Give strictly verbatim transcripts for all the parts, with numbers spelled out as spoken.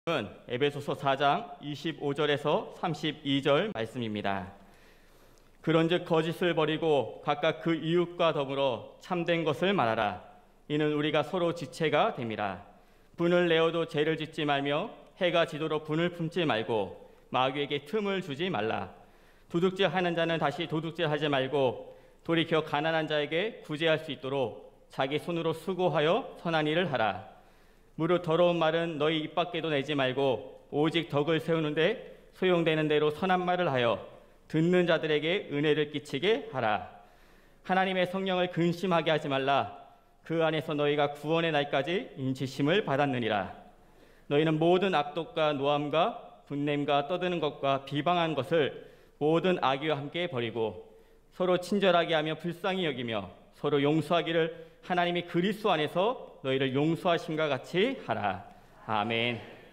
에베소서 사 장 이십오 절에서 삼십이 절 말씀입니다. 그런즉 거짓을 버리고 각각 그 이웃과 더불어 참된 것을 말하라. 이는 우리가 서로 지체가 됨이라. 분을 내어도 죄를 짓지 말며 해가 지도록 분을 품지 말고 마귀에게 틈을 주지 말라. 도둑질하는 자는 다시 도둑질하지 말고 돌이켜 가난한 자에게 구제할 수 있도록 자기 손으로 수고하여 선한 일을 하라. 무릇 더러운 말은 너희 입 밖에도 내지 말고 오직 덕을 세우는데 소용되는 대로 선한 말을 하여 듣는 자들에게 은혜를 끼치게 하라. 하나님의 성령을 근심하게 하지 말라. 그 안에서 너희가 구원의 날까지 인치심을 받았느니라. 너희는 모든 악독과 노함과 분냄과 떠드는 것과 비방한 것을 모든 악의와 함께 버리고 서로 친절하게 하며 불쌍히 여기며 서로 용서하기를 하나님이 그리스도 안에서 너희를 용서하심과 같이 하라. 아멘.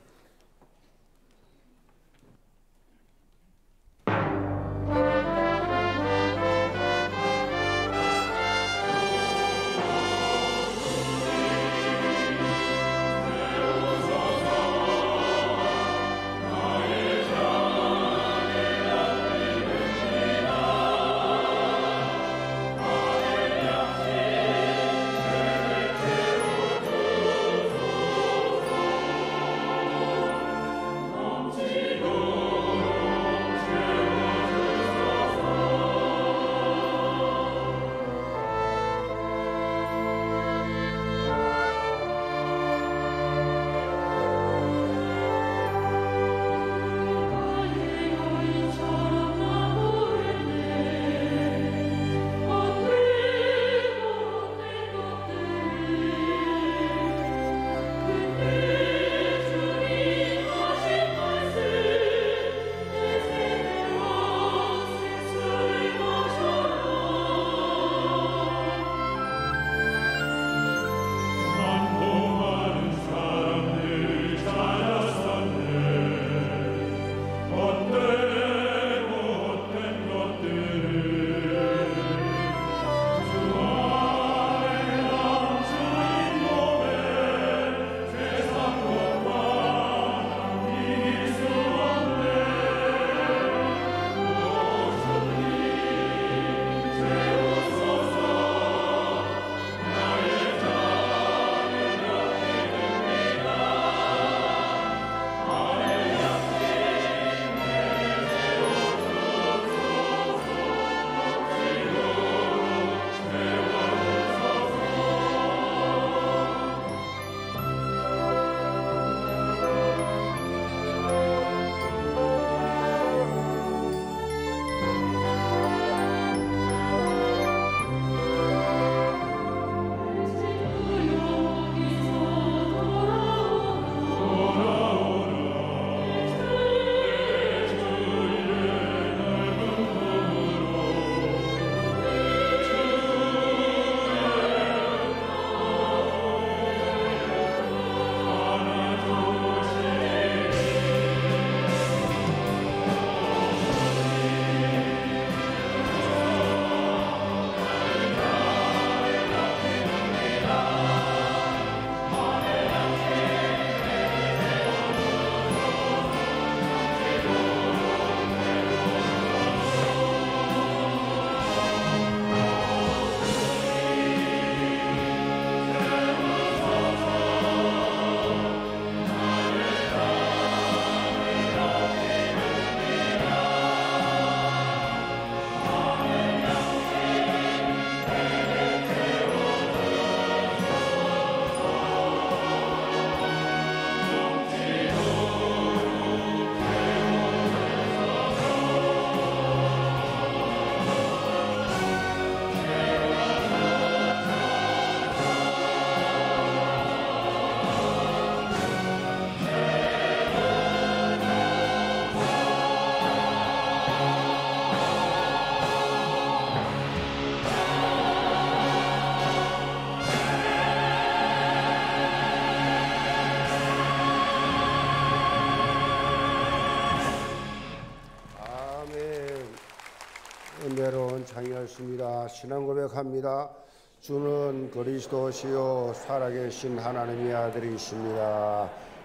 은혜로운 창이었습니다. 신앙 고백합니다. 주는 그리스도시요 살아계신 하나님의 아들이십니다.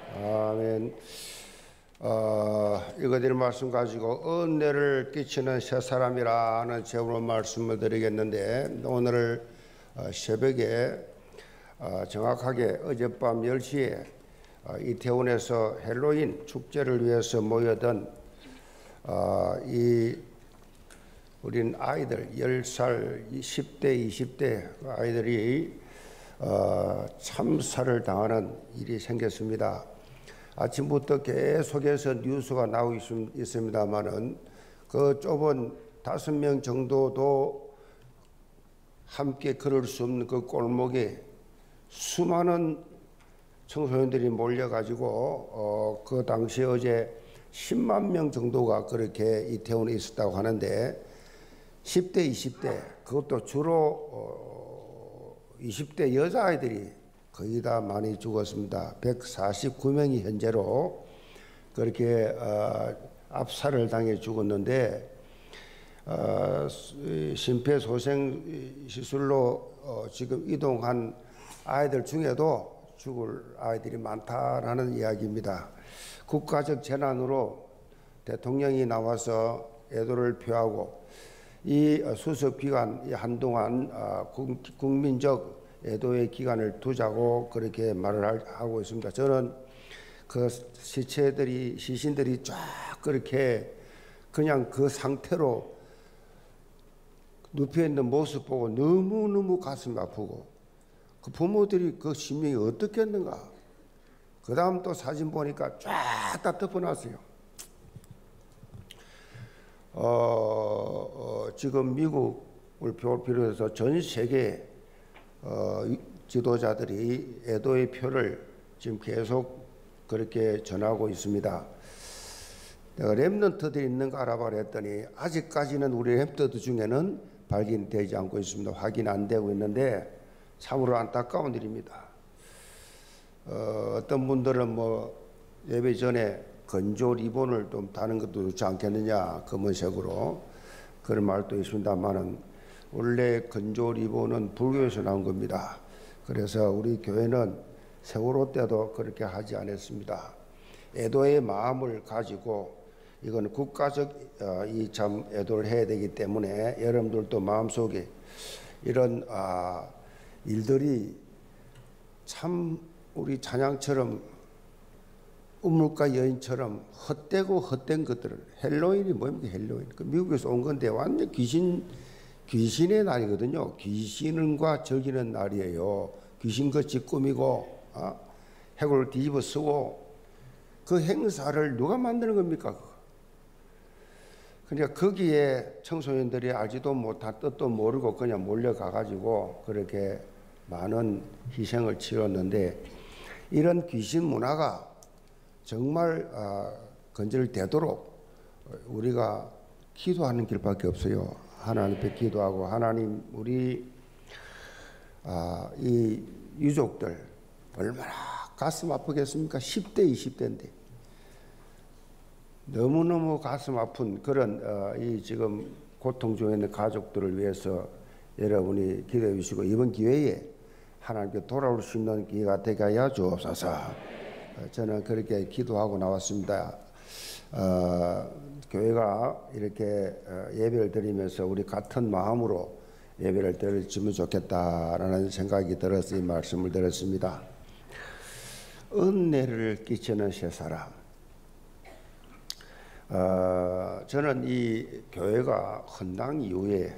아멘. 어, 이거들 말씀 가지고 은혜를 끼치는 새 사람이라는 제목으로 말씀을 드리겠는데, 오늘 어, 새벽에 어, 정확하게 어젯밤 열 시에 어, 이태원에서 헬로윈 축제를 위해서 모여든 어, 이 우린 아이들 열 살, 십 대, 이십 대 아이들이 어, 참사를 당하는 일이 생겼습니다. 아침부터 계속해서 뉴스가 나오고 있습니다만은 그 좁은 다섯 명 정도도 함께 걸을 수 없는 그 골목에 수많은 청소년들이 몰려가지고 어, 그 당시 어제 십만 명 정도가 그렇게 이태원에 있었다고 하는데, 십 대, 이십 대 그것도 주로 어, 이십 대 여자아이들이 거의 다 많이 죽었습니다. 백사십구 명이 현재로 그렇게 어, 압살을 당해 죽었는데, 어, 심폐소생시설로 어, 지금 이동한 아이들 중에도 죽을 아이들이 많다라는 이야기입니다. 국가적 재난으로 대통령이 나와서 애도를 표하고 이 수습 기간 한동안 국민적 애도의 기간을 두자고 그렇게 말을 하고 있습니다. 저는 그 시체들이 시신들이 쫙 그렇게 그냥 그 상태로 눕혀 있는 모습 보고 너무너무 가슴이 아프고, 그 부모들이 그 심령이 어떻겠는가. 그 다음 또 사진 보니까 쫙 다 덮어놨어요. 어, 어, 지금 미국을 비롯해서 전 세계 어, 지도자들이 애도의 표를 지금 계속 그렇게 전하고 있습니다. 내가 렘넌트들이 있는가 알아보라 했더니 아직까지는 우리 렘넌트 중에는 발견되지 않고 있습니다. 확인 안 되고 있는데 참으로 안타까운 일입니다. 어, 어떤 분들은 뭐 예배 전에 건조 리본을 좀 다는 것도 좋지 않겠느냐, 검은색으로 그런 말도 있습니다만은 원래 건조 리본은 불교에서 나온 겁니다. 그래서 우리 교회는 세월호 때도 그렇게 하지 않았습니다. 애도의 마음을 가지고 이건 국가적 어, 이 참 애도를 해야 되기 때문에 여러분들도 마음속에 이런 아, 일들이 참 우리 찬양처럼 우물가 여인처럼 헛되고 헛된 것들을, 헬로윈이 뭡니까? 헬로윈 그 미국에서 온 건데 완전 귀신 귀신의 날이거든요. 귀신과 즐기는 날이에요. 귀신같이 꾸미고 어? 해골을 뒤집어 쓰고 그 행사를 누가 만드는 겁니까? 그러니까 거기에 청소년들이 알지도 못한 뜻도 모르고 그냥 몰려가가지고 그렇게 많은 희생을 치렀는데, 이런 귀신 문화가 정말 어, 건절되도록 우리가 기도하는 길밖에 없어요. 하나님 앞에 기도하고, 하나님 우리 아, 이 유족들 얼마나 가슴 아프겠습니까? 십 대, 이십 대인데 너무너무 가슴 아픈 그런 어, 이 지금 고통 중에 있는 가족들을 위해서 여러분이 기도해 주시고, 이번 기회에 하나님께 돌아올 수 있는 기회가 되게 하여 주옵소서. 저는 그렇게 기도하고 나왔습니다. 어, 교회가 이렇게 예배를 드리면서 우리 같은 마음으로 예배를 드리면 좋겠다라는 생각이 들어서 이 말씀을 드렸습니다. 은혜를 끼치는 새 사람. 어, 저는 이 교회가 헌당 이후에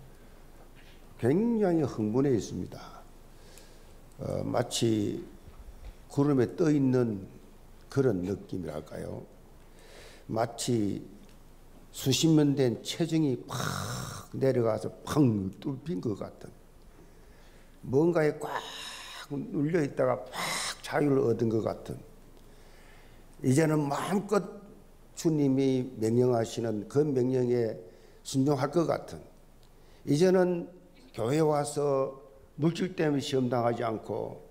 굉장히 흥분해 있습니다. 어, 마치 구름에 떠 있는 그런 느낌이랄까요? 마치 수십 년 된 체중이 팍 내려가서 팡 뚫린 것 같은, 뭔가에 꽉 눌려 있다가 팍 자유를 얻은 것 같은, 이제는 마음껏 주님이 명령하시는 그 명령에 순종할 것 같은, 이제는 교회 와서 물질 때문에 시험당하지 않고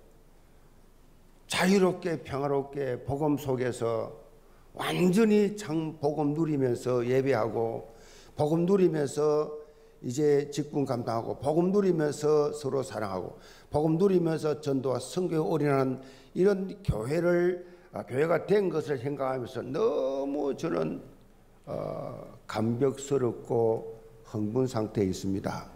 자유롭게 평화롭게 복음 속에서 완전히 참 복음 누리면서 예배하고, 복음 누리면서 이제 직분 감당하고, 복음 누리면서 서로 사랑하고, 복음 누리면서 전도와 선교에 올인하는 이런 교회를 교회가 된 것을 생각하면서 너무 저는 어, 감격스럽고 흥분 상태에 있습니다.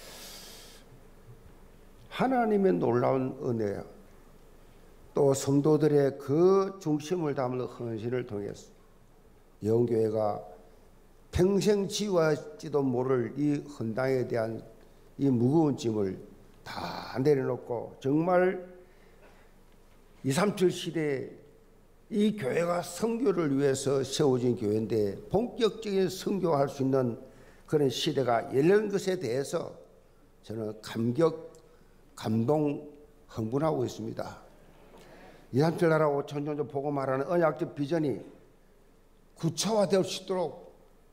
하나님의 놀라운 은혜, 또 성도들의 그 중심을 담는 헌신을 통해서 영교회가 평생 지워지도 모를 이 헌당에 대한 이 무거운 짐을 다 내려놓고 정말 이백삼십칠 시대에 이 교회가 선교를 위해서 세워진 교회인데 본격적인 선교할 수 있는 그런 시대가 열린 것에 대해서 저는 감격, 감동, 흥분하고 있습니다. 이백삼십칠 나라 오천 종족 보고 말하는 언약적 비전이 구체화될 수 있도록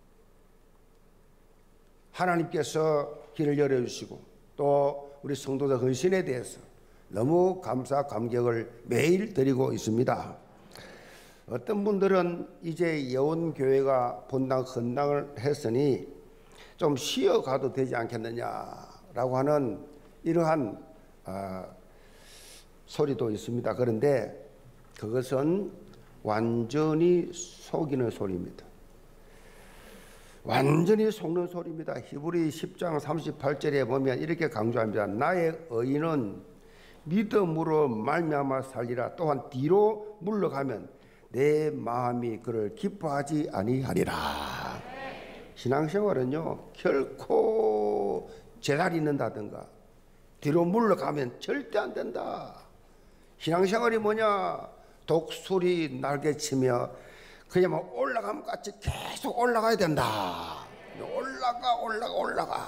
하나님께서 길을 열어주시고 또 우리 성도들 헌신에 대해서 너무 감사 감격을 매일 드리고 있습니다. 어떤 분들은 이제 예원교회가 본당 헌당을 했으니 좀 쉬어가도 되지 않겠느냐라고 하는 이러한 어, 소리도 있습니다. 그런데 그것은 완전히 속이는 소리입니다. 완전히 속는 소리입니다. 히브리 십 장 삼십팔 절에 보면 이렇게 강조합니다. 나의 의인은 믿음으로 말미암아 살리라. 또한 뒤로 물러가면 내 마음이 그를 기뻐하지 아니하리라. 신앙생활은요 결코 제자리 있는다든가 뒤로 물러가면 절대 안 된다. 신앙생활이 뭐냐? 독수리 날개치며 그냥 뭐 올라가면 같이 계속 올라가야 된다. 올라가 올라가 올라가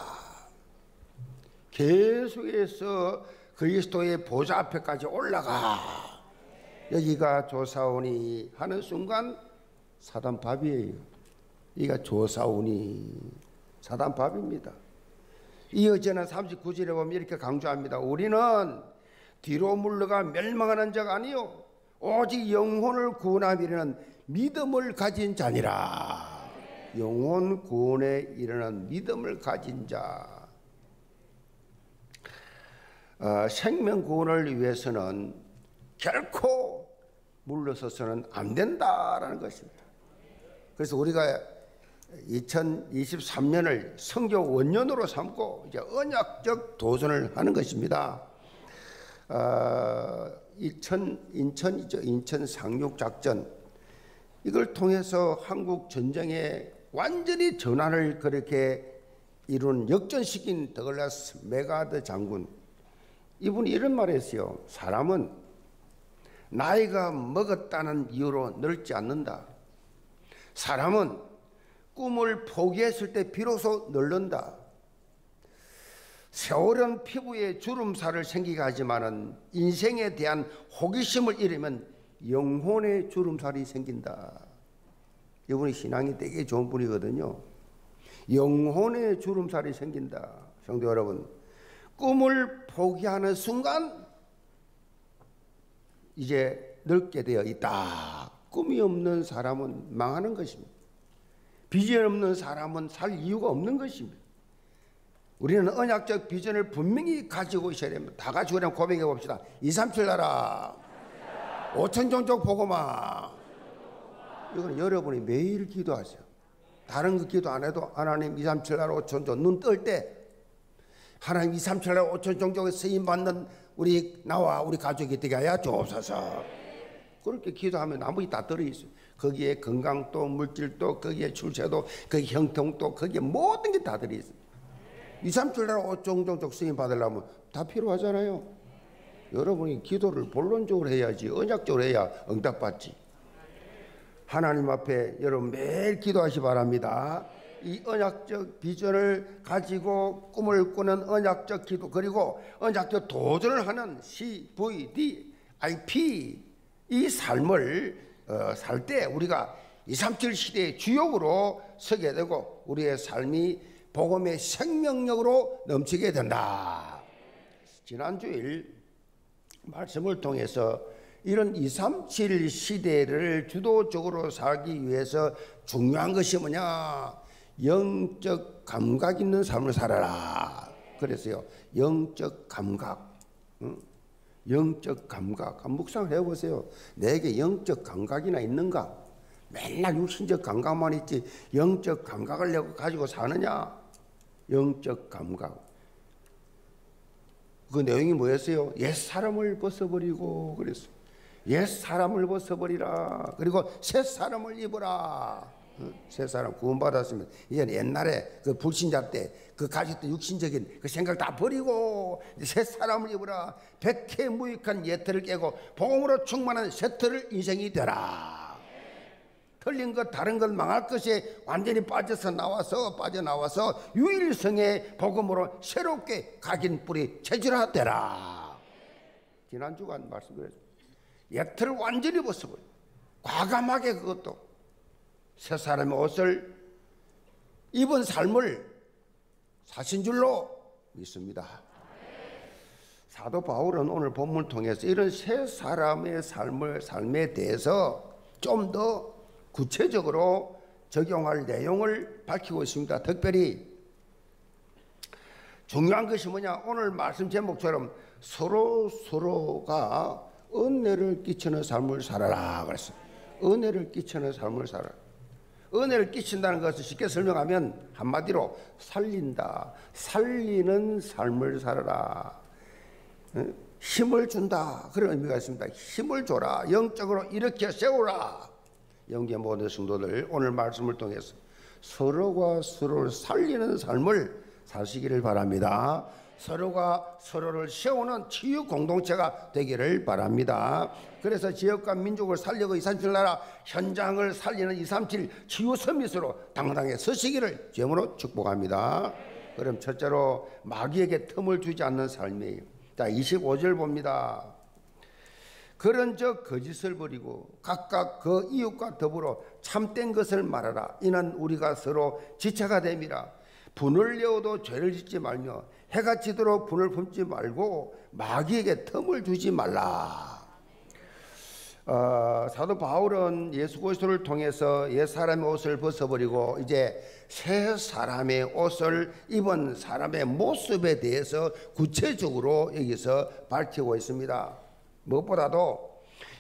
계속해서 그리스도의 보좌 앞에까지 올라가. 여기가 조사오니 하는 순간 사단 밥이에요. 여기가 조사오니 사단 밥입니다. 이어지는 삼십구 절에 보면 이렇게 강조합니다. 우리는 뒤로 물러가 멸망하는 자가 아니요 오직 영혼을 구원하려는 믿음을 가진 자니라. 영혼 구원에 이르는 믿음을 가진 자. 어, 생명 구원을 위해서는 결코 물러서서는 안 된다라는 것입니다. 그래서 우리가 이천이십삼 년을 선교 원년으로 삼고 이제 언약적 도전을 하는 것입니다. 어, 인천, 인천이죠. 인천 상륙 작전. 이걸 통해서 한국 전쟁의 완전히 전환을 그렇게 이룬 역전시킨 더글라스 메가드 장군. 이분이 이런 말을 했어요. 사람은 나이가 먹었다는 이유로 늙지 않는다. 사람은 꿈을 포기했을 때 비로소 늙는다. 세월은 피부에 주름살을 생기게 하지만은 인생에 대한 호기심을 잃으면 영혼의 주름살이 생긴다. 이분이 신앙이 되게 좋은 분이거든요. 영혼의 주름살이 생긴다. 성도 여러분, 꿈을 포기하는 순간 이제 늙게 되어 있다. 꿈이 없는 사람은 망하는 것입니다. 비전 없는 사람은 살 이유가 없는 것입니다. 우리는 언약적 비전을 분명히 가지고 있어야 됩니다. 다 같이 그냥 고백해 봅시다. 이백삼십칠 나라 오천 종족 복음화. 이건 여러분이 매일 기도하세요. 다른 거 기도 안 해도 하나님 이백삼십칠 나라 오천 종족 눈 뜰 때 하나님 이백삼십칠 나라 오천 종족에 쓰임 받는 우리 나와 우리 가족이 되게 하여 주옵소서. 그렇게 기도하면 나머지 다 들어있어요. 거기에 건강도 물질도 거기에 출세도 거기에 형통도 거기에 모든 게 다 들어있어요. 이백삼십칠 나라 오천 종족 쓰임 받으려면 다 필요하잖아요. 여러분이 기도를 본론적으로 해야지 언약적으로 해야 응답받지. 하나님 앞에 여러분 매일 기도하시 바랍니다. 이 언약적 비전을 가지고 꿈을 꾸는 언약적 기도, 그리고 언약적 도전을 하는 씨 브이 디 아이 피 이 삶을 어, 살 때 우리가 이백삼십칠 시대의 주역으로 서게 되고 우리의 삶이 복음의 생명력으로 넘치게 된다. 지난주일 말씀을 통해서 이런 이백삼십칠 시대를 주도적으로 살기 위해서 중요한 것이 뭐냐? 영적 감각 있는 삶을 살아라. 그랬어요. 영적 감각. 응? 영적 감각. 한번 묵상을 해보세요. 내게 영적 감각이나 있는가? 맨날 육신적 감각만 있지 영적 감각을 내가 가지고 사느냐? 영적 감각. 그 내용이 뭐였어요? 옛 사람을 벗어버리고 그랬어요. 옛 사람을 벗어버리라. 그리고 새 사람을 입어라. 새 사람 구원받았으면 이제 옛날에 그 불신자 때 그 가졌던 육신적인 그 생각 다 버리고 새 사람을 입어라. 백해무익한 옛틀을 깨고 복음으로 충만한 새틀을 인생이 되라. 틀린 것 다른 것 망할 것에 완전히 빠져서 나와서 빠져나와서 유일성의 복음으로 새롭게 각인 뿌리 체질화되라. 지난 주간 말씀드렸죠. 옛틀을 완전히 벗어버려. 과감하게 그것도 새 사람의 옷을 입은 삶을 사신 줄로 믿습니다. 사도 바울은 오늘 본문을 통해서 이런 새 사람의 삶을, 삶에 대해서 좀 더 구체적으로 적용할 내용을 밝히고 있습니다. 특별히 중요한 것이 뭐냐? 오늘 말씀 제목처럼 서로 서로가 은혜를 끼치는 삶을 살아라 그랬어요. 은혜를 끼치는 삶을 살아라. 은혜를 끼친다는 것을 쉽게 설명하면 한마디로 살린다. 살리는 삶을 살아라. 힘을 준다. 그런 의미가 있습니다. 힘을 줘라. 영적으로 일으켜 세우라. 영계 모든 성도들 오늘 말씀을 통해서 서로가 서로를 살리는 삶을 사시기를 바랍니다. 서로가 서로를 세우는 치유 공동체가 되기를 바랍니다. 그래서 지역과 민족을 살리고 이삼칠 나라 현장을 살리는 이삼칠 치유 서밋으로 당당히 서시기를 주님으로 축복합니다. 그럼 첫째로 마귀에게 틈을 주지 않는 삶이에요. 자, 이십오 절 봅니다. 그런 적 거짓을 버리고 각각 그 이웃과 더불어 참된 것을 말하라. 이는 우리가 서로 지체가 됨이라. 분을 내어도 죄를 짓지 말며 해가 지도록 분을 품지 말고 마귀에게 틈을 주지 말라. 어, 사도 바울은 예수 그리스도를 통해서 옛 사람의 옷을 벗어버리고 이제 새 사람의 옷을 입은 사람의 모습에 대해서 구체적으로 여기서 밝히고 있습니다. 무엇보다도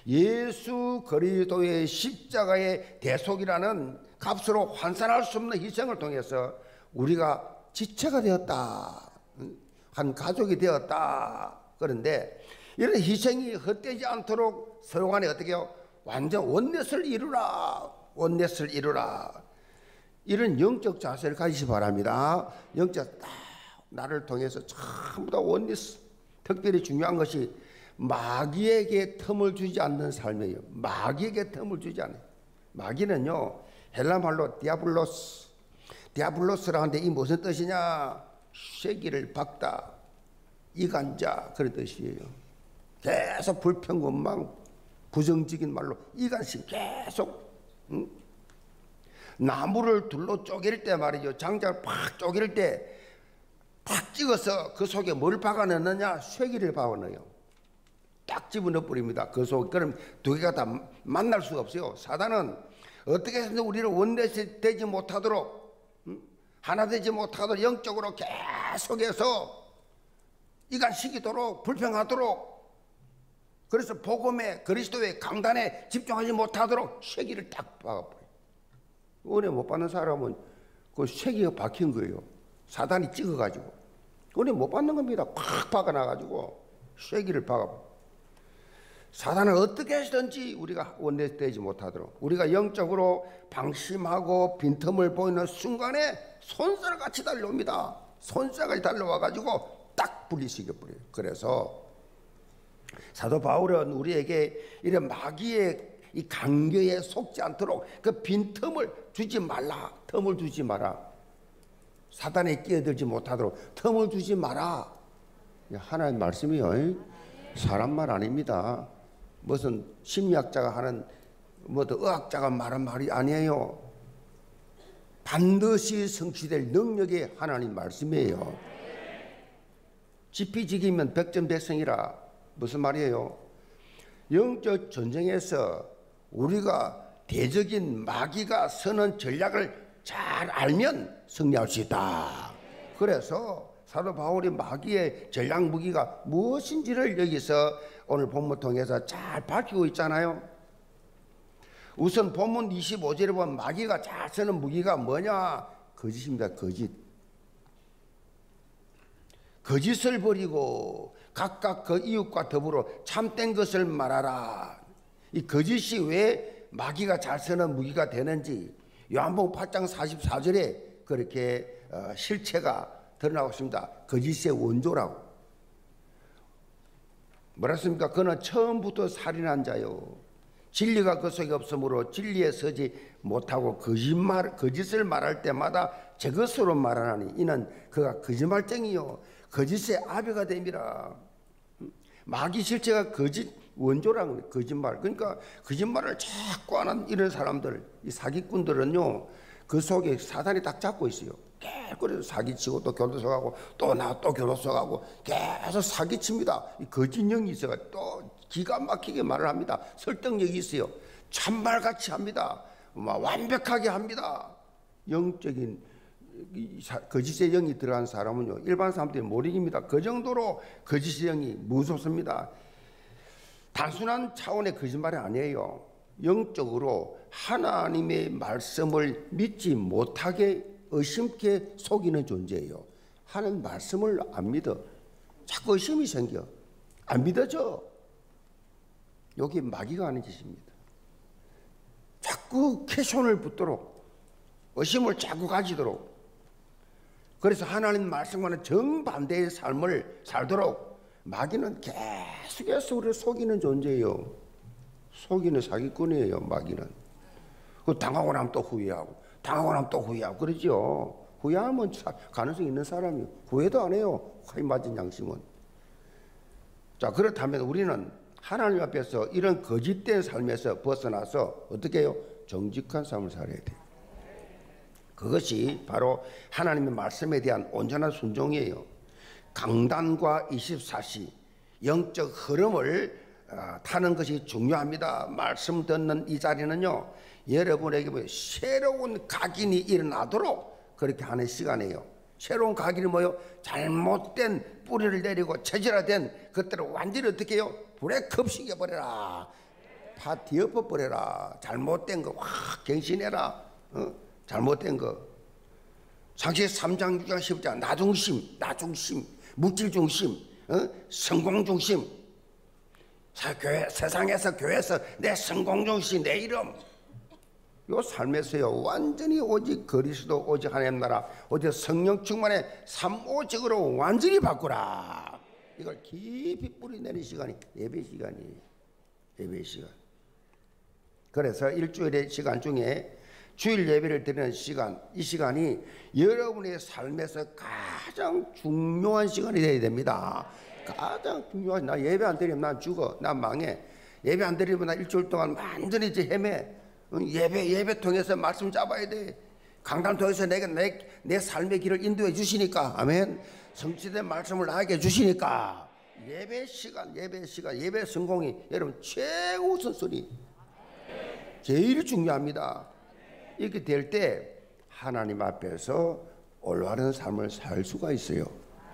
예수 그리스도의 십자가의 대속이라는 값으로 환산할 수 없는 희생을 통해서 우리가 지체가 되었다. 한 가족이 되었다. 그런데 이런 희생이 헛되지 않도록 서로 간에 어떻게 해요? 완전 원넷을 이루라. 원넷을 이루라. 이런 영적 자세를 가지시 바랍니다. 영적 딱 나를 통해서 전부 다 원넷. 특별히 중요한 것이 마귀에게 틈을 주지 않는 삶이에요. 마귀에게 틈을 주지 않아요. 마귀는요, 헬라 말로 디아블로스. 디아블로스라는데 이 무슨 뜻이냐? 쇠기를 박다, 이간자, 그런 뜻이에요. 계속 불평원망, 부정적인 말로 이간심 계속. 응? 나무를 둘로 쪼갤 때 말이죠. 장작을 팍 쪼갤 때 팍 찍어서 그 속에 뭘 박아 넣느냐? 쇠기를 박아 넣어요. 딱 집어넣어 버립니다. 그 속에. 그럼 두 개가 다 만날 수가 없어요. 사단은 어떻게 해서 우리를 원넷이 되지 못하도록, 응? 하나 되지 못하도록 영적으로 계속해서 이간시키도록, 불평하도록, 그래서 복음의 그리스도의 강단에 집중하지 못하도록 쇠기를 딱 박아버려요. 은혜 못 받는 사람은 그 쇠기가 박힌 거예요. 사단이 찍어가지고. 은혜 못 받는 겁니다. 팍 박아놔가지고 쇠기를 박아버려요. 사단은 어떻게 해서든지 우리가 원내되지 못하도록, 우리가 영적으로 방심하고 빈틈을 보이는 순간에 손살같이 달려옵니다. 손살같이 달려와가지고 딱 분리시켜버려요. 그래서 사도 바울은 우리에게 이런 마귀의 이 강교에 속지 않도록 그 빈틈을 주지 말라. 틈을 주지 마라. 사단에 끼어들지 못하도록 틈을 주지 마라. 하나님 말씀이요. 사람 말 아닙니다. 무슨 심리학자가 하는, 뭐 의학자가 말한 말이 아니에요. 반드시 성취될 능력의 하나님 말씀이에요. 지피지기면 백전백승이라. 무슨 말이에요? 영적 전쟁에서 우리가 대적인 마귀가 서는 전략을 잘 알면 승리할 수 있다. 그래서 사도 바울이 마귀의 전략 무기가 무엇인지를 여기서 오늘 본문 통해서 잘 밝히고 있잖아요. 우선 본문 이십오 절에 보면 마귀가 잘 쓰는 무기가 뭐냐? 거짓입니다. 거짓. 거짓을 버리고 각각 그 이웃과 더불어 참된 것을 말하라. 이 거짓이 왜 마귀가 잘 쓰는 무기가 되는지 요한복음 팔 장 사십사 절에 그렇게 실체가 드러나고 있습니다. 거짓의 원조라고. 뭐랬습니까? 그는 처음부터 살인한 자요. 진리가 그 속에 없으므로 진리에 서지 못하고 거짓말, 거짓을 말할 때마다 제 것으로 말하나니 이는 그가 거짓말쟁이요 거짓의 아비가 됨이라. 마귀 실체가 거짓 원조라는 거예요. 거짓말. 그러니까 거짓말을 자꾸 하는 이런 사람들, 이 사기꾼들은요, 그 속에 사단이 딱 잡고 있어요. 계속 사기치고 또 교도소 가고 또 나 또 교도소 가고 계속 사기칩니다. 이 거짓 영이 있어가 또 기가 막히게 말을 합니다. 설득력이 있어요. 참말같이 합니다. 막 완벽하게 합니다. 영적인 거짓의 영이 들어간 사람은요, 일반 사람들이 못 이깁니다. 그 정도로 거짓의 영이 무섭습니다. 단순한 차원의 거짓말이 아니에요. 영적으로 하나님의 말씀을 믿지 못하게 의심케 속이는 존재예요. 하나님 말씀을 안 믿어. 자꾸 의심이 생겨. 안 믿어져. 여기 마귀가 하는 짓입니다. 자꾸 캐션을 붙도록, 의심을 자꾸 가지도록, 그래서 하나님 말씀과는 정반대의 삶을 살도록 마귀는 계속해서 우리를 속이는 존재예요. 속이는 사기꾼이에요. 마귀는. 그 당하고 나면 또 후회하고 당하고 나면 또 후회하고 그러죠. 후회하면 가능성이 있는 사람이요. 후회도 안 해요. 화이 맞은 양심은. 자, 그렇다면 우리는 하나님 앞에서 이런 거짓된 삶에서 벗어나서 어떻게 해요? 정직한 삶을 살아야 돼요. 그것이 바로 하나님의 말씀에 대한 온전한 순종이에요. 강단과 이십사 시 영적 흐름을 타는 것이 중요합니다. 말씀 듣는 이 자리는요, 여러분에게 새로운 각인이 일어나도록 그렇게 하는 시간이에요. 새로운 각인이 뭐요? 잘못된 뿌리를 내리고 체질화된 것들을 완전히 어떻게 해요? 불에 급식해버려라. 다 뒤엎어버려라. 잘못된 거 확 갱신해라. 어? 잘못된 거. 창세기 삼 장 육 장 십 장 나중심, 나중심, 물질중심, 어? 성공중심. 교회, 세상에서 교회에서 내 성공중심, 내 이름. 요 삶에서요 완전히 오직 그리스도, 오직 하나님 나라, 오직 성령 충만의 삼오직으로 완전히 바꾸라. 이걸 깊이 뿌리내는 시간이 예배 시간이에요. 예배 시간. 그래서 일주일의 시간 중에 주일 예배를 드리는 시간, 이 시간이 여러분의 삶에서 가장 중요한 시간이 되어야 됩니다. 가장 중요한. 나 예배 안 드리면 난 죽어, 난 망해. 예배 안 드리면 나 일주일 동안 완전히 이제 헤매. 예배 예배 통해서 말씀 잡아야 돼. 강단 통해서 내가 내, 내 삶의 길을 인도해 주시니까, 아멘. 성취된 말씀을 나에게 주시니까 예배 시간, 예배 시간, 예배 성공이 여러분 최고 우선순위, 제일 중요합니다. 이렇게 될 때 하나님 앞에서 올바른 삶을 살 수가 있어요.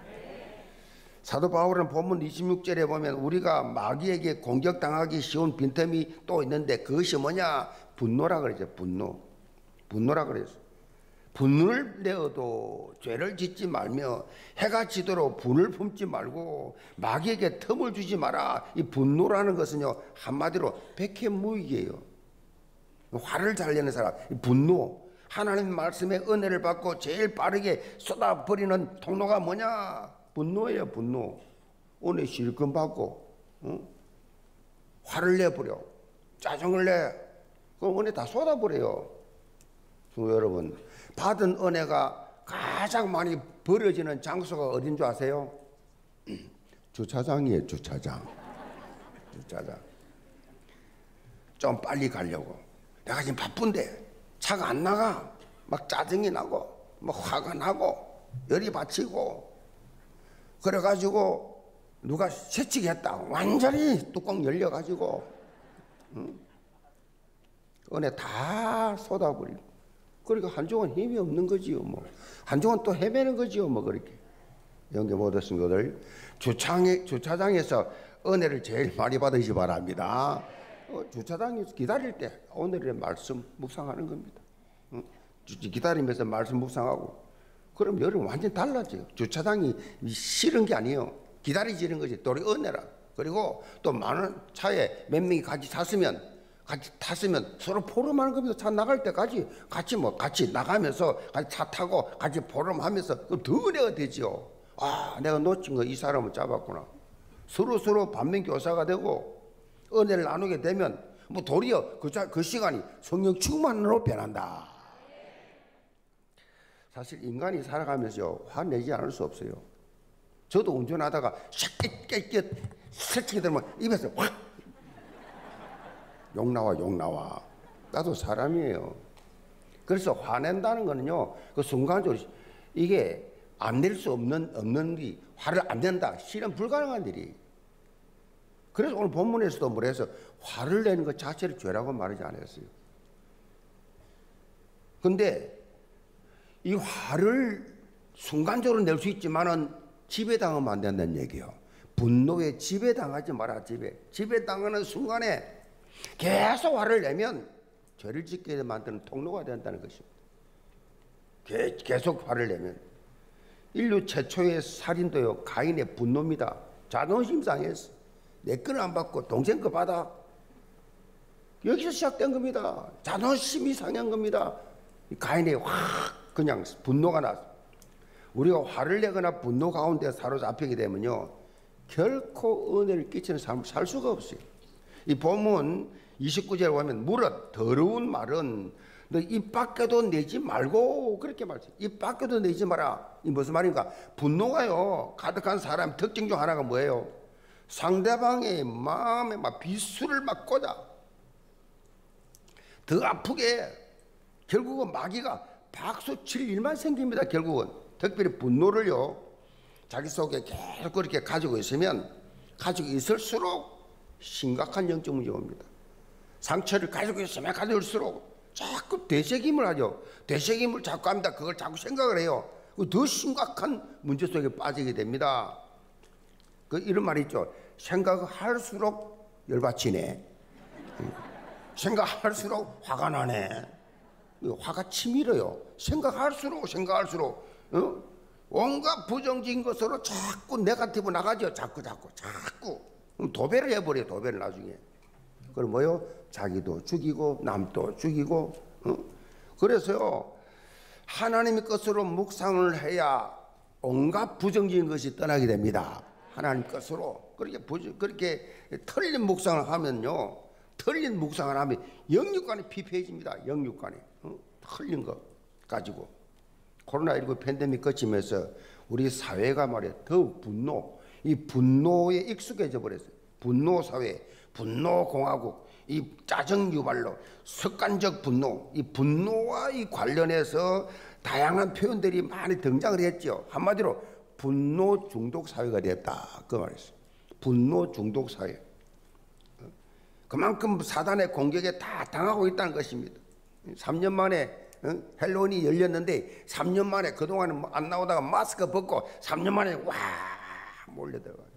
사도 바울은 본문 이십육 절에 보면 우리가 마귀에게 공격당하기 쉬운 빈틈이 또 있는데 그것이 뭐냐? 분노라 그러죠. 분노. 분노라 그랬어. 분을 내어도 죄를 짓지 말며 해가 지도록 분을 품지 말고 마귀에게 틈을 주지 마라. 이 분노라는 것은요 한마디로 백해무익이에요. 화를 잘 내는 사람, 분노. 하나님 말씀의 은혜를 받고 제일 빠르게 쏟아버리는 통로가 뭐냐? 분노예요. 분노. 오늘 실컷 받고 응? 화를 내버려, 짜증을 내, 그럼 은혜 다 쏟아버려요. 여러분, 받은 은혜가 가장 많이 버려지는 장소가 어딘 줄 아세요? 주차장이에요. 주차장. 주차장. 좀 빨리 가려고, 내가 지금 바쁜데 차가 안 나가, 막 짜증이 나고 막 화가 나고 열이 받치고, 그래가지고 누가 새치기했다, 완전히 뚜껑 열려가지고 응? 은혜 다 쏟아버리고, 그러니까 한쪽은 힘이 없는 거지요. 뭐 한쪽은 또 헤매는 거지요. 뭐 그렇게 연계 모든 것을 주차장에, 주차장에서 은혜를 제일 많이 받으시 바랍니다. 어, 주차장에서 기다릴 때 오늘의 말씀 묵상하는 겁니다. 응? 기다리면서 말씀 묵상하고 그럼 여러분 완전 달라져요. 주차장이 싫은 게 아니에요. 기다리지는 것이 또 은혜라. 그리고 또 많은 차에 몇 명이 같이 탔으면 같이 탔으면 서로 포럼하는 겁니다. 차 나갈 때까지 같이 뭐 같이 나가면서 같이 차 타고 같이 포럼하면서 더 은혜가 되지요. 아, 내가 놓친 거 이 사람을 잡았구나. 서로 서로 반면 교사가 되고 은혜를 나누게 되면 뭐 도리어 그, 그 시간이 성령 충만으로 변한다. 사실 인간이 살아가면서 화내지 않을 수 없어요. 저도 운전하다가 샥깨깨깨 설치게 되면 입에서 확 욕 나와 욕 나와. 나도 사람이에요. 그래서 화낸다는 거는요, 그 순간적으로 이게 안 낼 수 없는 없는 일이 화를 안 낸다. 실현 불가능한 일이. 그래서 오늘 본문에서도 뭐래서 화를 내는 것 자체를 죄라고 말하지 않았어요. 근데 이 화를 순간적으로 낼 수 있지만은 지배당하면 안 된다는 얘기예요. 분노에 지배당하지 마라. 지배. 지배당하는 순간에 계속 화를 내면 죄를 짓게 만드는 통로가 된다는 것입니다. 계속 화를 내면. 인류 최초의 살인도요, 가인의 분노입니다. 자존심 상했어. 내 거는 안 받고 동생 거 받아. 여기서 시작된 겁니다. 자존심이 상한 겁니다. 가인이 확 그냥 분노가 났어. 우리가 화를 내거나 분노 가운데 사로잡히게 되면요, 결코 은혜를 끼치는 삶을 살 수가 없어요. 이 본문 이십구 절에 보면 무릇 더러운 말은 너 입 밖에도 내지 말고 그렇게 말했어요. 입 밖에도 내지 마라. 이 무슨 말인가? 분노가요 가득한 사람 특징 중 하나가 뭐예요? 상대방의 마음에 막 비수를 막 꽂아 더 아프게 결국은 마귀가 박수 칠 일만 생깁니다. 결국은 특별히 분노를요 자기 속에 계속 그렇게 가지고 있으면 가지고 있을수록 심각한 영적 문제가 옵니다. 상처를 가지고 있으면 가질수록 자꾸 되새김을 하죠. 되새김을 자꾸 합니다. 그걸 자꾸 생각을 해요. 더 심각한 문제 속에 빠지게 됩니다. 그 이런 말이 있죠. 생각할수록 열받치네. 생각할수록 화가 나네. 화가 치밀어요. 생각할수록 생각할수록 어? 온갖 부정적인 것으로 자꾸 네거티브 나가죠. 자꾸 자꾸 자꾸 도배를 해버려요. 도배를 나중에. 그럼 뭐요? 자기도 죽이고 남도 죽이고. 어? 그래서요 하나님의 것으로 묵상을 해야 온갖 부정적인 것이 떠나게 됩니다. 하나님 것으로 그렇게 부정, 그렇게 틀린 묵상을 하면요, 틀린 묵상을 하면 영육간에 피폐해집니다. 영육간에 어? 틀린 것 가지고. 코로나십구 팬데믹 거치면서 우리 사회가 말이야 더욱 분노, 이 분노에 익숙해져 버렸어요. 분노 사회, 분노 공화국, 이 짜증 유발로 습관적 분노, 이 분노와 이 관련해서 다양한 표현들이 많이 등장을 했죠. 한마디로 분노 중독 사회가 됐다 그 말이었어요. 분노 중독 사회. 그만큼 사단의 공격에 다 당하고 있다는 것입니다. 삼 년 만에 헬로윈이 열렸는데 삼 년 만에 그동안은 안 나오다가 마스크 벗고 삼 년 만에 와 몰려들어가요.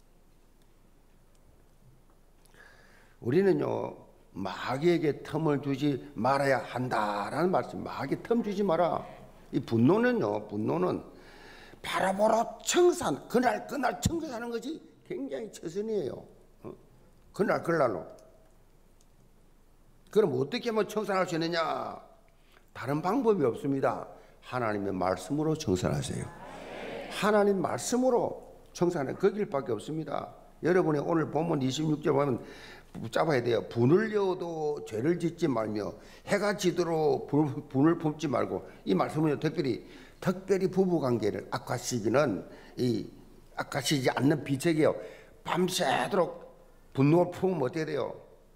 우리는요 마귀에게 틈을 주지 말아야 한다라는 말씀. 마귀 틈 주지 마라. 이 분노는요, 분노는 바라보러 청산, 그날 그날 청산하는 것이 굉장히 최선이에요. 어? 그날 그날로. 그럼 어떻게 하면 청산할 수 있느냐? 다른 방법이 없습니다. 하나님의 말씀으로 청산하세요. 하나님 말씀으로 청산하는 그 길밖에 없습니다. 여러분이 오늘 본문 이십육 절 보면 붙잡아야 돼요. 분을 여도 죄를 짓지 말며 해가 지도록 분을 품지 말고. 이 말씀은 특별히 특별히 부부관계를 악화시키는 이 악화시키지 않는 비책이에요. 밤새도록 분노를 품으면 어떻게 돼요?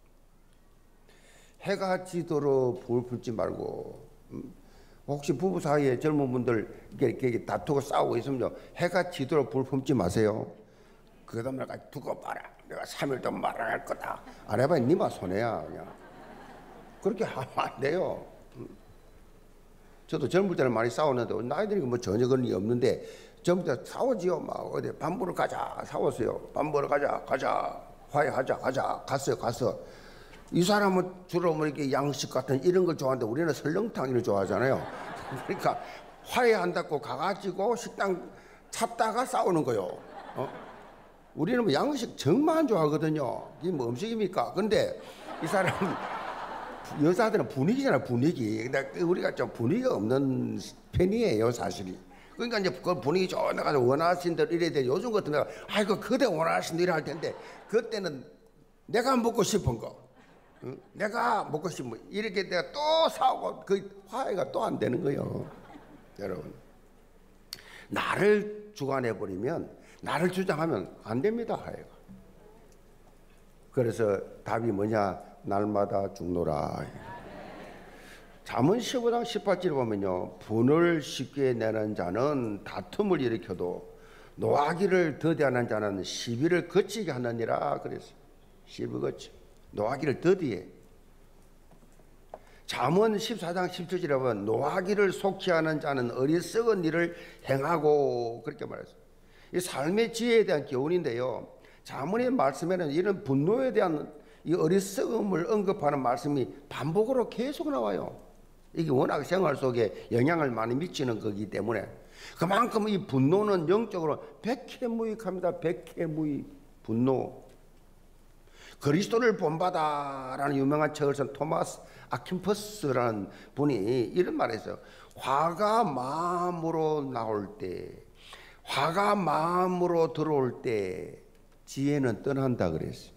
해가 지도록 분을 품지 말고. 혹시 부부 사이에 젊은 분들 이렇게, 이렇게 다투고 싸우고 있으면요, 해가 지도록 불 품지 마세요. 그 다음에 두고 봐라. 내가 삼 일 동안 말할 거다. 안 해봐야 니마 손해야. 그냥 그렇게 하면 안 돼요. 저도 젊을 때는 많이 싸웠는데 나이 드니까 뭐 전혀 그런 게 없는데 전부 다 싸우지요. 막 어디 밥 먹으러 가자 싸웠어요. 밥 먹으러 가자 가자 화해하자 가자 갔어요. 가서 이 사람은 주로 뭐 이렇게 양식 같은 이런 걸 좋아하는데 우리는 설렁탕 이런 걸 좋아하잖아요. 그러니까 화해한다고 가가지고 식당 찾다가 싸우는 거요. 어? 우리는 뭐 양식 정말 안 좋아하거든요. 이게 뭐 음식입니까? 근데 이 사람은 여자들은 분위기잖아, 분위기. 근데 우리가 좀 분위기가 없는 편이에요, 사실이. 그러니까 이제 그 분위기 좋은 데 가서 원하신 대로 이래야 돼. 요즘 같은 데가 아이고 그대 원하신 대로 할 텐데 그때는 내가 먹고 싶은 거, 응? 내가 먹고 싶은 거 이렇게 내가 또 싸우고 그 화해가 또 안 되는 거예요, 여러분. 나를 주관해 버리면, 나를 주장하면 안 됩니다, 화해가. 그래서 답이 뭐냐? 날마다 죽노라. 잠언 십오 장 십팔 절에 보면요, 분을 쉽게 내는 자는 다툼을 일으켜도 노하기를 더디하는 자는 시비를 거치게 하느니라 그랬어요. 시비 거치, 노하기를 더디해. 잠언 십사 장 십칠 절에 보면 노하기를 속히 하는 자는 어리석은 일을 행하고 그렇게 말했어요. 이 삶의 지혜에 대한 교훈인데요, 잠언의 말씀에는 이런 분노에 대한 이 어리석음을 언급하는 말씀이 반복으로 계속 나와요. 이게 워낙 생활 속에 영향을 많이 미치는 거기 때문에 그만큼 이 분노는 영적으로 백해무익합니다. 백해무익 분노. 그리스도를 본받아라는 유명한 책을 쓴 토마스 아킨퍼스라는 분이 이런 말을 했어요. 화가 마음으로 나올 때, 화가 마음으로 들어올 때 지혜는 떠난다 그랬어요.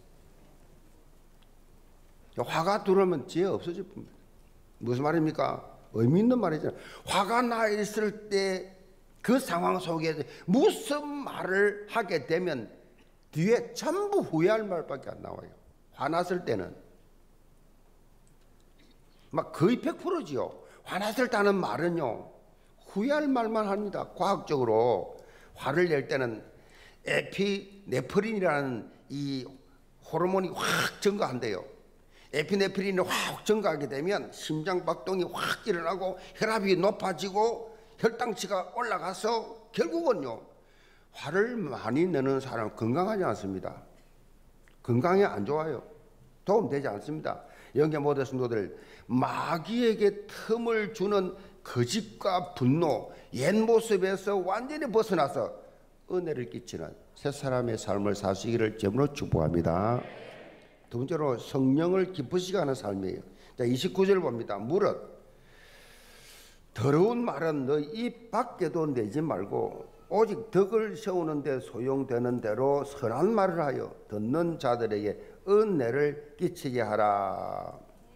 화가 들어오면 지혜 없어질 겁니다. 무슨 말입니까? 의미 있는 말이잖아요. 화가 나 있을 때 그 상황 속에서 무슨 말을 하게 되면 뒤에 전부 후회할 말밖에 안 나와요. 화났을 때는 막 거의 백 퍼센트지요. 화났을 때는 말은요 후회할 말만 합니다. 과학적으로 화를 낼 때는 에피네프린이라는 이 호르몬이 확 증가한대요. 에피네프린이 확 증가하게 되면 심장 박동이 확 일어나고 혈압이 높아지고 혈당치가 올라가서 결국은요 화를 많이 내는 사람 건강하지 않습니다. 건강에 안 좋아요. 도움되지 않습니다. 영계 모든 성도들, 마귀에게 틈을 주는 거짓과 분노, 옛 모습에서 완전히 벗어나서 은혜를 끼치는 새 사람의 삶을 사시기를 제물로 축복합니다. 두 번째로 성령을 기쁘시게 하는 삶이에요. 자, 이십구 절 봅니다. 무릇 더러운 말은 너 입 밖에도 내지 말고 오직 덕을 세우는 데 소용되는 대로 선한 말을 하여 듣는 자들에게 은혜를 끼치게 하라.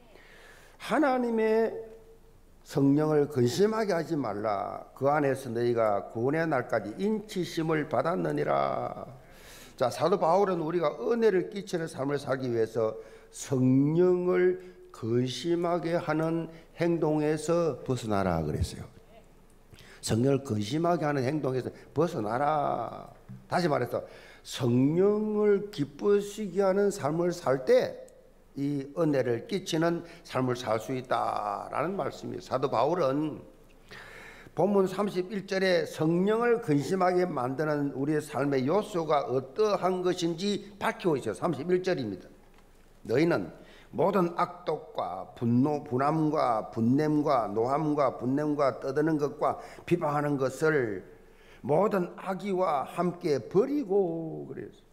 하나님의 성령을 근심하게 하지 말라. 그 안에서 너희가 구원의 날까지 인치심을 받았느니라. 자, 사도 바울은 우리가 은혜를 끼치는 삶을 살기 위해서 성령을 근심하게 하는 행동에서 벗어나라 그랬어요. 성령을 근심하게 하는 행동에서 벗어나라. 다시 말해서 성령을 기쁘시게 하는 삶을 살 때 이 은혜를 끼치는 삶을 살 수 있다라는 말씀이에요. 사도 바울은 본문 삼십일 절에 성령을 근심하게 만드는 우리의 삶의 요소가 어떠한 것인지 밝히고 있어요. 삼십일 절입니다. 너희는 모든 악독과 분노, 분함과 분냄과 노함과 분냄과 떠드는 것과 비방하는 것을 모든 악의와 함께 버리고 그랬어요.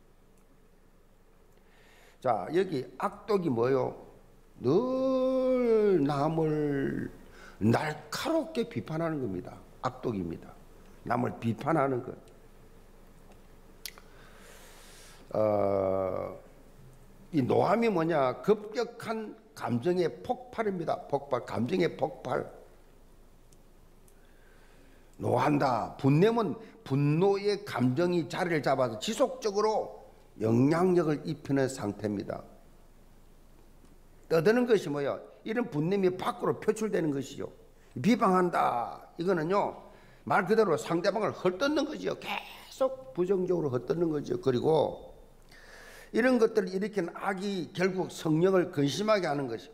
자, 여기 악독이 뭐요? 늘 남을 날카롭게 비판하는 겁니다. 악독입니다. 남을 비판하는 것. 어, 이 노함이 뭐냐? 급격한 감정의 폭발입니다. 폭발, 감정의 폭발. 노한다. 분냄은 분노의 감정이 자리를 잡아서 지속적으로 영향력을 입히는 상태입니다. 떠드는 것이 뭐야? 이런 분냄이 밖으로 표출되는 것이죠. 비방한다. 이거는요, 말 그대로 상대방을 헐뜯는 거죠. 계속 부정적으로 헐뜯는 거죠. 그리고 이런 것들을 일으키는 악이 결국 성령을 근심하게 하는 것이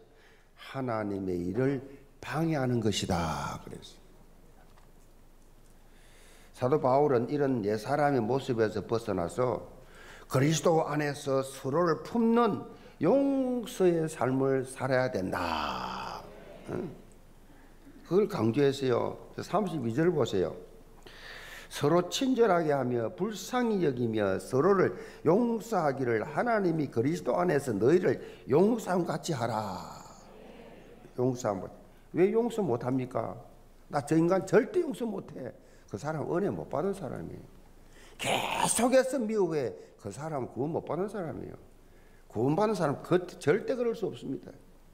하나님의 일을 방해하는 것이다. 그랬어요. 사도 바울은 이런 옛 사람의 모습에서 벗어나서 그리스도 안에서 서로를 품는 용서의 삶을 살아야 된다. 그걸 강조했어요. 삼십이 절 보세요. 서로 친절하게 하며 불쌍히 여기며 서로를 용서하기를 하나님이 그리스도 안에서 너희를 용서함 같이 하라. 용서함. 왜 용서 못합니까? 나 저 인간 절대 용서 못해. 그 사람 은혜 못 받은 사람이에요. 계속해서 미워해. 그 사람은 구원 못 받은 사람이에요. 구원받은 사람은 그, 절대 그럴 수 없습니다.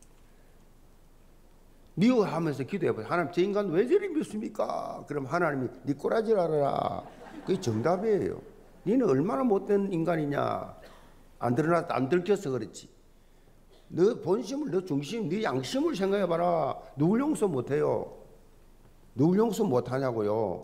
미워하면서 기도해보세요. 하나님, 저 인간 왜 저리 밉습니까? 그럼 하나님이 네 꼬라지를 알아라. 그게 정답이에요. 너는 얼마나 못된 인간이냐. 안 드러났다, 안 들켰어 그렇지. 너 본심을, 너 중심, 네 양심을 생각해봐라. 누굴 용서 못해요? 누굴 용서 못하냐고요?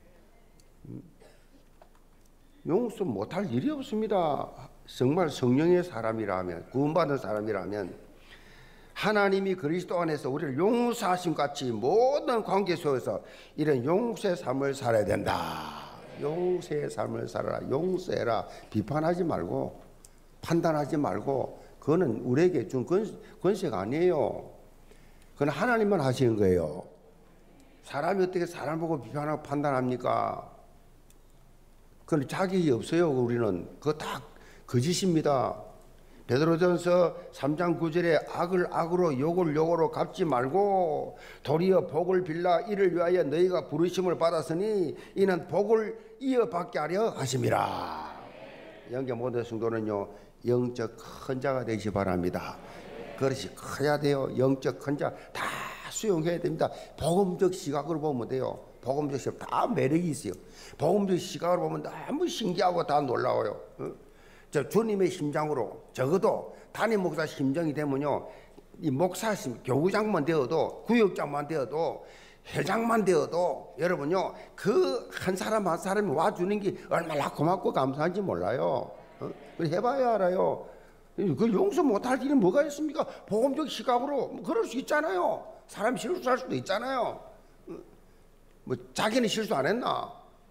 용서 못할 일이 없습니다. 정말 성령의 사람이라면, 구원받은 사람이라면 하나님이 그리스도 안에서 우리를 용서하심 같이 모든 관계 속에서 이런 용서의 삶을 살아야 된다. 용서의 삶을 살아라. 용서해라. 비판하지 말고 판단하지 말고 그거는 우리에게 준 권, 권세가 아니에요. 그건 하나님만 하시는 거예요. 사람이 어떻게 사람 보고 비판하고 판단합니까? 그건 자격이 없어요. 우리는 그거 다 거짓입니다. 베드로전서 삼 장 구 절에 악을 악으로 욕을 욕으로 갚지 말고 도리어 복을 빌라 이를 위하여 너희가 부르심을 받았으니 이는 복을 이어받게 하려 하심이라. 영계 모든 성도는요 영적 큰 자가 되시 바랍니다. 그것이 커야 돼요. 영적 큰 자 다 수용해야 됩니다. 복음적 시각으로 보면 돼요. 복음적 시각 다 매력이 있어요. 복음적 시각으로 보면 너무 신기하고 다 놀라워요. 저 주님의 심장으로 적어도 담임 목사 심정이 되면요 이 목사 심 교구장만 되어도 구역장만 되어도 회장만 되어도 여러분요 그 한 사람 한 사람이 와주는 게 얼마나 고맙고 감사한지 몰라요. 어? 해봐야 알아요. 그 용서 못할 일이 뭐가 있습니까? 복음적 시각으로 뭐 그럴 수 있잖아요. 사람이 실수할 수도 있잖아요. 뭐 자기는 실수 안 했나?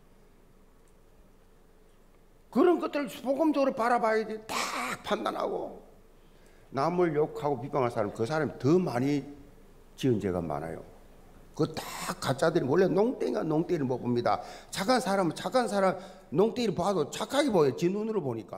그런 것들을 복음적으로 바라봐야지. 딱 판단하고 남을 욕하고 비방할 사람 그 사람이 더 많이 지은 죄가 많아요. 그거 다 가짜들이 원래 농땡이가 농땡이를 못 봅니다. 착한 사람은 착한 사람 농땡이를 봐도 착하게 보여요. 지 눈으로 보니까.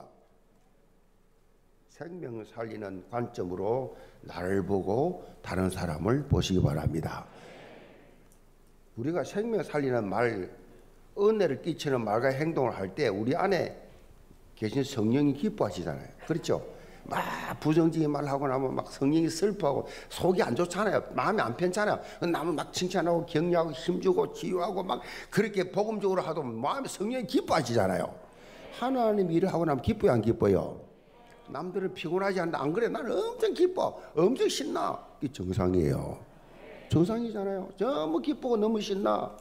생명을 살리는 관점으로 나를 보고 다른 사람을 보시기 바랍니다. 우리가 생명 살리는 말, 은혜를 끼치는 말과 행동을 할 때 우리 안에 계신 성령이 기뻐하시잖아요. 그렇죠? 막 부정적인 말 하고 나면 막 성령이 슬퍼하고 속이 안 좋잖아요. 마음이 안 편찮아요. 나면 막 칭찬하고 격려하고 힘주고 치유하고 막 그렇게 복음적으로 하도 마음에 성령이 기뻐하시잖아요. 하나님 일을 하고 나면 기뻐요, 안 기뻐요? 남들은 피곤하지 않는데 안 그래? 나는 엄청 기뻐, 엄청 신나. 이게 정상이에요. 정상이잖아요. 너무 기쁘고 너무 신나.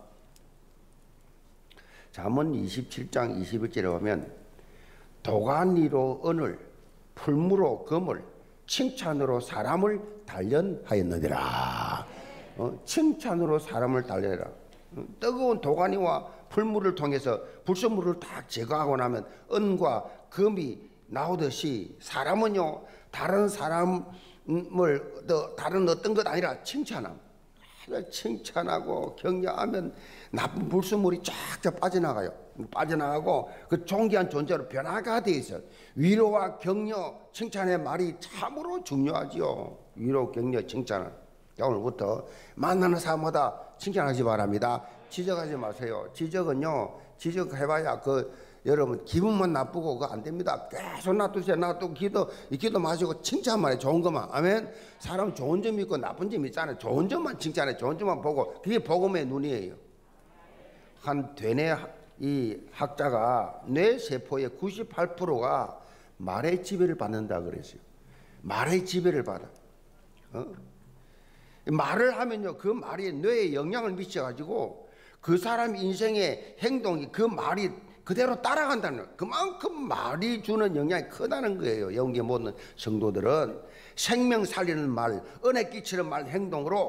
잠언 이십칠 장 이십일 절에 보면 도가니로 은을 풀무로 금을 칭찬으로 사람을 단련하였느니라. 어, 칭찬으로 사람을 단련해라. 어, 뜨거운 도가니와 풀물을 통해서 불순물을 다 제거하고 나면 은과 금이 나오듯이 사람은요 다른 사람을 다른 어떤 것 아니라 칭찬함. 칭찬하고 격려하면 나쁜 불순물이 쫙쫙 빠져나가요. 빠져나가고 그 존귀한 존재로 변화가 되어 있어요. 위로와 격려, 칭찬의 말이 참으로 중요하지요. 위로, 격려, 칭찬은. 오늘부터 만나는 사람마다 칭찬하시 바랍니다. 지적하지 마세요. 지적은요, 지적해봐야 그 여러분 기분만 나쁘고 그거 안 됩니다. 계속 놔두세요. 놔두고 기도 이 기도 마시고 칭찬만 해. 좋은 것만. 아멘. 사람 좋은 점이 있고 나쁜 점이 있잖아요. 좋은 점만 칭찬해. 좋은 점만 보고 그게 복음의 눈이에요. 한 되뇌 이 학자가 뇌 세포의 구십팔 퍼센트가 말의 지배를 받는다 그랬어요. 말의 지배를 받아. 어? 말을 하면요 그 말이 뇌에 영향을 미쳐가지고 그 사람 인생의 행동이 그 말이 그대로 따라간다는 거예요. 그만큼 말이 주는 영향이 크다는 거예요. 영계 모든 성도들은 생명 살리는 말, 은혜 끼치는 말, 행동으로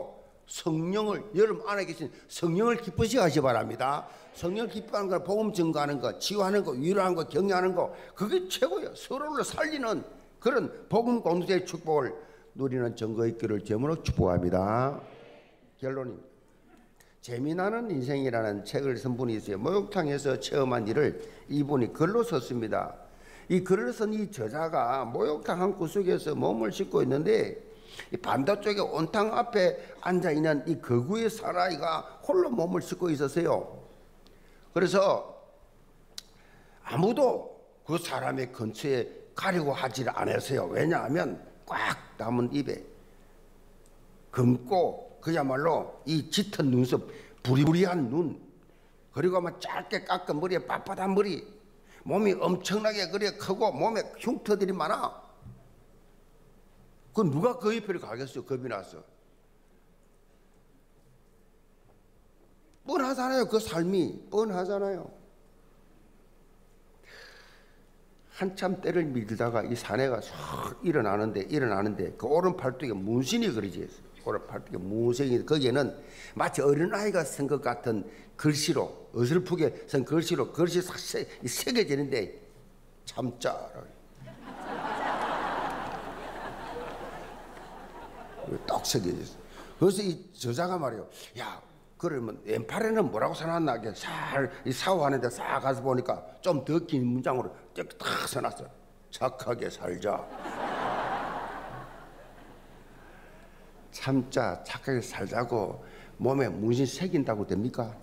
성령을, 여러분 안에 계신 성령을 기쁘시게 하시 바랍니다. 성령 기뻐하는 거, 복음 증거하는 거, 치유하는 거, 위로하는 거, 격려하는 거, 그게 최고예요. 서로를 살리는 그런 복음 공동체의 축복을 누리는 증거 있기를 제물로 축복합니다. 결론입니다. 재미나는 인생이라는 책을 쓴 분이 있어요. 목욕탕에서 체험한 일을 이분이 글로 썼습니다. 이 글을 쓴 이 저자가 목욕탕 한 구석에서 몸을 씻고 있는데 이 반대쪽에 온탕 앞에 앉아있는 이 거구의 사나이가 홀로 몸을 씻고 있었어요. 그래서 아무도 그 사람의 근처에 가려고 하지를 않았어요. 왜냐하면 꽉 담은 입에 검고 그야말로 이 짙은 눈썹, 부리부리한 눈, 그리고 막 짧게 깎은 머리에 빳빳한 머리, 몸이 엄청나게 그래 크고 몸에 흉터들이 많아. 그 누가 그 옆에 가겠어요? 겁이 나서. 뻔하잖아요. 그 삶이 뻔하잖아요. 한참 때를 밀다가 이 사내가 싹 일어나는데 일어나는데 그 오른 팔뚝에 문신이 그려져 있어요. 오른 팔뚝에 문신이, 거기에는 마치 어린아이가 쓴 것 같은 글씨로, 어설프게 쓴 글씨로 글씨 싹 새겨지는데 참자라고 딱 새겨졌어. 그래서 이 저자가 말이요, 야 그러면 왼팔에는 뭐라고 써놨나? 잘 샤워하는데 싹 가서 보니까 좀 더 긴 문장으로 딱 써놨어. 착하게 살자. 참자, 착하게 살자고 몸에 문신 새긴다고 됩니까?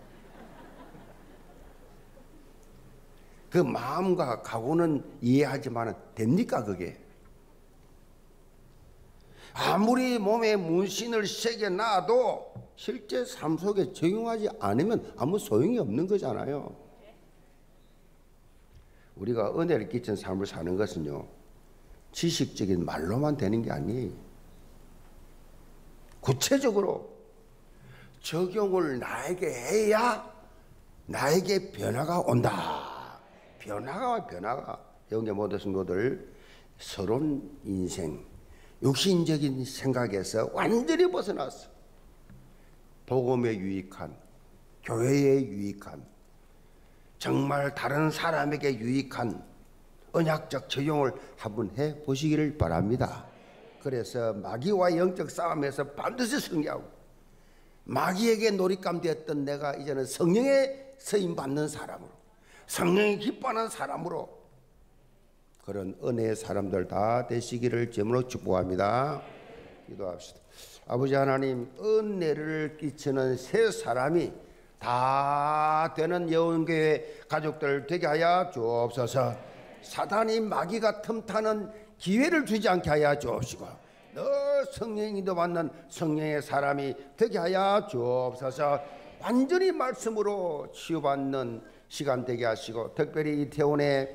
그 마음과 각오는 이해하지만 됩니까 그게? 아무리 몸에 문신을 새겨놔도 실제 삶 속에 적용하지 않으면 아무 소용이 없는 거잖아요. 우리가 은혜를 끼친 삶을 사는 것은요, 지식적인 말로만 되는 게 아니에요. 구체적으로 적용을 나에게 해야 나에게 변화가 온다. 변화가 변화가. 영계 모든 성도들, 서론 인생, 육신적인 생각에서 완전히 벗어났어. 복음에 유익한, 교회에 유익한, 정말 다른 사람에게 유익한 언약적 적용을 한번 해보시기를 바랍니다. 그래서 마귀와 영적 싸움에서 반드시 승리하고, 마귀에게 놀잇감 되었던 내가 이제는 성령의 쓰임받는 사람으로, 성령이 기뻐하는 사람으로, 그런 은혜의 사람들 다 되시기를 제물로 축복합니다. 기도합시다. 아버지 하나님, 은혜를 끼치는 세 사람이 다 되는 여운교회 가족들 되게 하여 주옵소서. 사단이 마귀가 틈타는 기회를 주지 않게 하여 주옵시고, 늘 성령이 도받는 성령의 사람이 되게 하여 주옵소서. 완전히 말씀으로 치유받는 시간 되게 하시고, 특별히 이태원에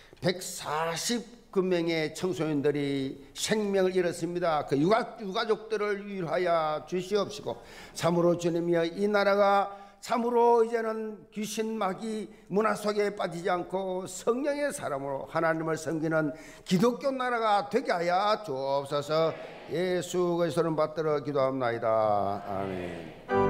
백사십구 명의 청소년들이 생명을 잃었습니다. 그 유가, 유가족들을 위하여 주시옵시고, 참으로 주님이여, 이 나라가 참으로 이제는 귀신 마귀 문화 속에 빠지지 않고 성령의 사람으로 하나님을 섬기는 기독교 나라가 되게 하여 주옵소서. 예수 그리스도를 받들어 기도합나이다. 아멘.